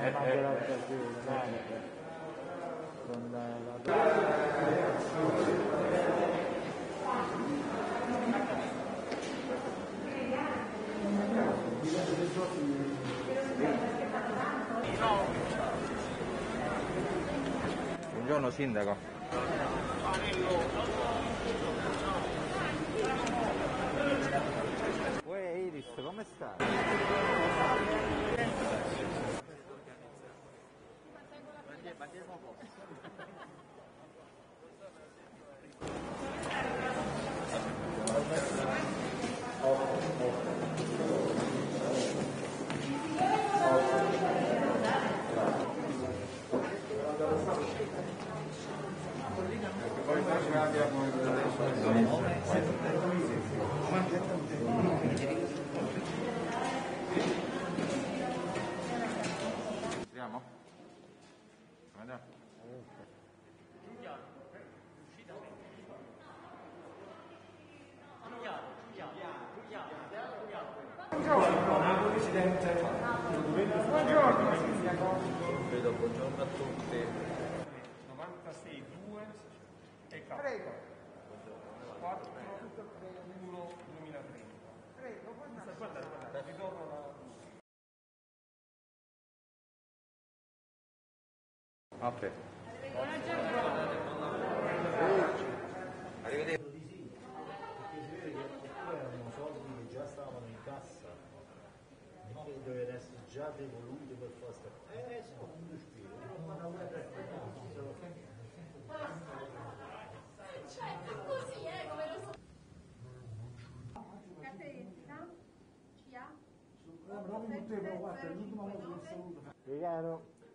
mangia l'occasione, dai. Con Buongiorno sindaco. Uè Iris, come stai? Andiamo? Andiamo. Buongiorno, Presidente. Buongiorno, Sindaco. Vedo, buongiorno a tutti. 96-2 e K. Prego. 4-1-2030. Prego, Guarda, ritorno alla... Ok. Arrivederci. Di sì, perché si vede che poi erano soldi che già stavano in cassa, non che dovevano essere già devoluti per fare sta cosa. Sono un spiro, Cioè, così, come lo so. Carta d'identità? CIA? Regalo.